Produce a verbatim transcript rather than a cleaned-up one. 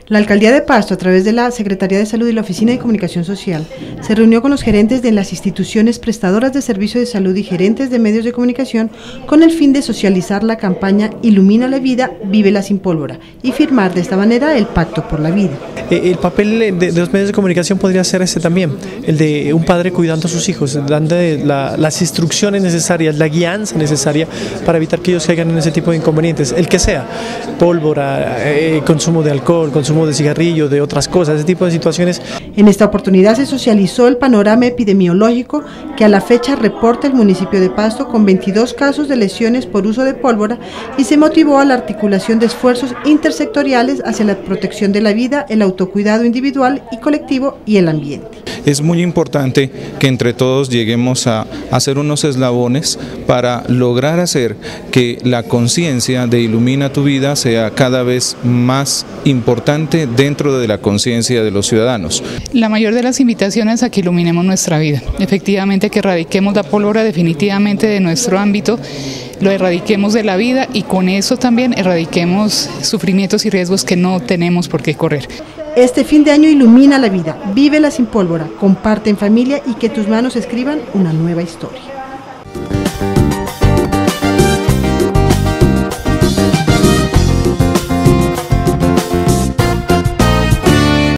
La Alcaldía de Pasto, a través de la Secretaría de Salud y la Oficina de Comunicación Social, se reunió con los gerentes de las instituciones prestadoras de servicios de salud y gerentes de medios de comunicación con el fin de socializar la campaña Ilumina la Vida, Vívela sin Pólvora y firmar de esta manera el Pacto por la Vida. El papel de, de los medios de comunicación podría ser ese también, el de un padre cuidando a sus hijos, dando la, las instrucciones necesarias, la guianza necesaria para evitar que ellos caigan en ese tipo de inconvenientes, el que sea, pólvora, eh, consumo de alcohol, consumo de cigarrillo, de otras cosas, ese tipo de situaciones. En esta oportunidad se socializó el panorama epidemiológico que a la fecha reporta el municipio de Pasto con veintidós casos de lesiones por uso de pólvora y se motivó a la articulación de esfuerzos intersectoriales hacia la protección de la vida, el autocuidado individual y colectivo y el ambiente. Es muy importante que entre todos lleguemos a hacer unos eslabones para lograr hacer que la conciencia de Ilumina tu Vida sea cada vez más importante dentro de la conciencia de los ciudadanos. La mayor de las invitaciones a que iluminemos nuestra vida, efectivamente que erradiquemos la pólvora definitivamente de nuestro ámbito, lo erradiquemos de la vida y con eso también erradiquemos sufrimientos y riesgos que no tenemos por qué correr. Este fin de año ilumina la vida, vívela sin pólvora, comparte en familia y que tus manos escriban una nueva historia.